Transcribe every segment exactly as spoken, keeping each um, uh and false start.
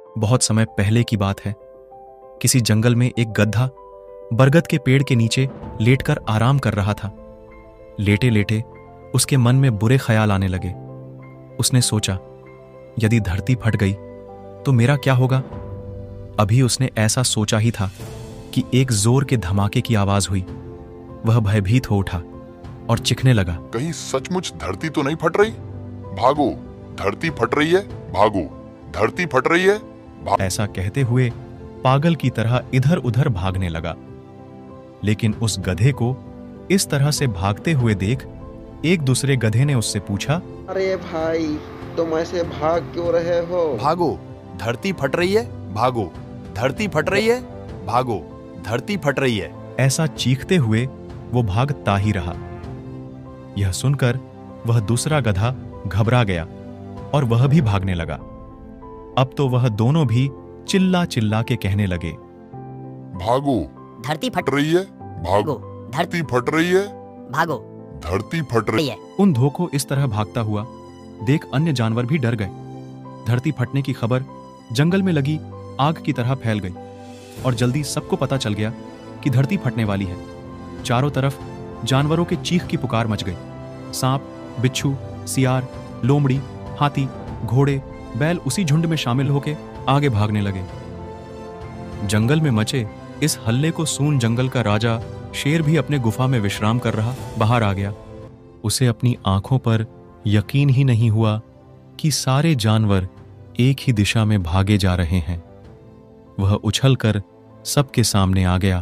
बहुत समय पहले की बात है। किसी जंगल में एक गधा बरगद के पेड़ के नीचे लेटकर आराम कर रहा था। लेटे लेटे उसके मन में बुरे ख्याल आने लगे। उसने सोचा, यदि धरती फट गई तो मेरा क्या होगा। अभी उसने ऐसा सोचा ही था कि एक जोर के धमाके की आवाज हुई। वह भयभीत हो उठा और चिखने लगा। कहीं सचमुच धरती तो नहीं फट रही? भागो, धरती फट रही है, भागो, धरती फट रही है, भागो। ऐसा कहते हुए पागल की तरह इधर उधर भागने लगा। लेकिन उस गधे को इस तरह से भागते हुए देख एक दूसरे गधे ने उससे पूछा, अरे भाई, तुम ऐसे भाग क्यों रहे हो? भागो, धरती फट रही है, भागो, धरती फट रही है, भागो, धरती फट रही है। ऐसा चीखते हुए वो भागता ही रहा। यह सुनकर वह दूसरा गधा घबरा गया और वह भी भागने लगा। अब तो वह दोनों भी चिल्ला चिल्ला के कहने लगे, भागो, धरती फट रही है, भागो, धरती फट रही है, भागो, धरती फट रही है। उन दो को इस तरह भागता हुआ देख अन्य जानवर भी डर गए। धरती फटने की खबर जंगल में लगी आग की तरह फैल गई और जल्दी सबको पता चल गया कि धरती फटने वाली है। चारों तरफ जानवरों के चीख की पुकार मच गई। सांप, बिच्छू, सियार, लोमड़ी, हाथी, घोड़े, बैल उसी झुंड में शामिल होकर आगे भागने लगे। जंगल में मचे इस हल्ले को सुन जंगल का राजा शेर भी अपने गुफा में विश्राम कर रहा बाहर आ गया। उसे अपनी आंखों पर यकीन ही नहीं हुआ कि सारे जानवर एक ही दिशा में भागे जा रहे हैं। वह उछलकर सबके सामने आ गया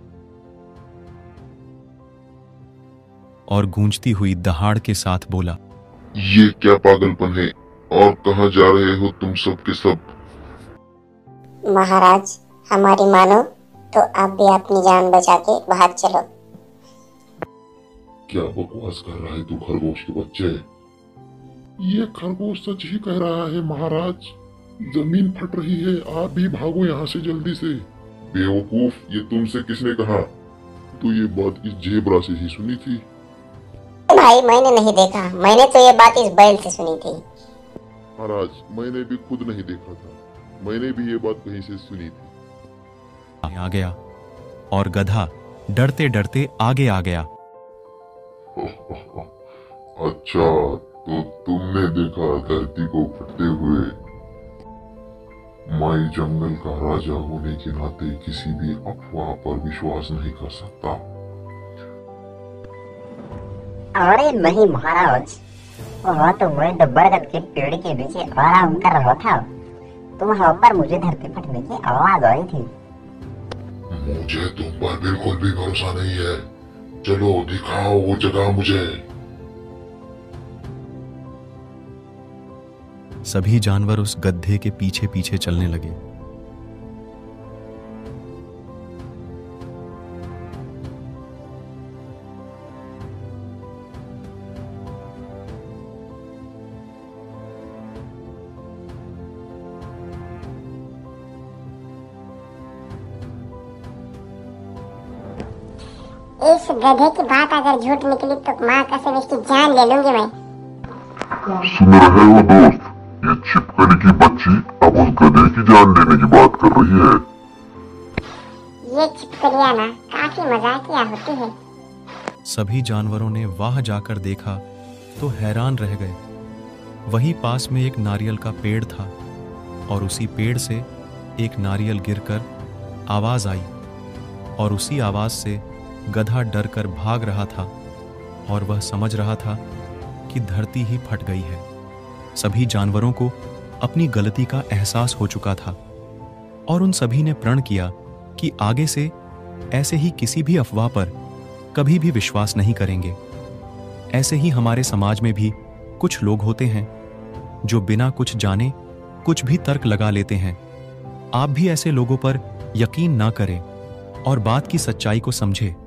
और गूंजती हुई दहाड़ के साथ बोला, ये क्या पागलपन है और कहां जा रहे हो तुम सब के सब? महाराज, हमारी मानो तो आप भी अपनी जान बचा के बाहर चलो। क्या बकवास कर रहा है तू खरगोश के बच्चे? ये खरगोश सच ही कह रहा है महाराज, जमीन फट रही है, आप भी भागो यहाँ से जल्दी से। बेवकूफ, ये तुमसे किसने कहा? तो ये बात इस जेबरा से ही सुनी थी। भाई, मैंने नहीं देखा, मैंने तो ये बात इस बैल से सुनी थी। महाराज, मैंने भी खुद नहीं देखा था, मैंने भी ये बात कहीं से सुनी थी। आ गया और गधा डरते डरते आगे आ गया। अच्छा, तो तुमने देखा धरती को फटते हुए। मैं जंगल का राजा होने के नाते किसी भी अफवाह पर विश्वास नहीं कर सकता। अरे नहीं महाराज, वहाँ तो मैं तो बरगद के पेड़ के नीचे आराम कर रहा था, तो वहाँ पर मुझे धरती फटने की आवाज आई थी। मुझे तुम पर बिल्कुल भी भरोसा नहीं है। चलो दिखाओ वो जगह मुझे। सभी जानवर उस गड्ढे के पीछे पीछे चलने लगे। इस गधे की बात अगर झूठ निकली तो माँ कसम इसकी जान ले लूंगी मैं। सुन रहे हो दोस्त, ये छिपकली की बच्ची अब उस गधे की जान लेने की बात कर रही है। ये छिपकलियां ना काफी मजाकिया होती है। सभी जानवरों ने वहां जाकर देखा तो हैरान रह गए। वहीं पास में एक नारियल का पेड़ था और उसी पेड़ से एक नारियल गिरकर आवाज आई और उसी आवाज से गधा डर कर भाग रहा था और वह समझ रहा था कि धरती ही फट गई है। सभी जानवरों को अपनी गलती का एहसास हो चुका था और उन सभी ने प्रण किया कि आगे से ऐसे ही किसी भी अफवाह पर कभी भी विश्वास नहीं करेंगे। ऐसे ही हमारे समाज में भी कुछ लोग होते हैं जो बिना कुछ जाने कुछ भी तर्क लगा लेते हैं। आप भी ऐसे लोगों पर यकीन ना करें और बात की सच्चाई को समझें।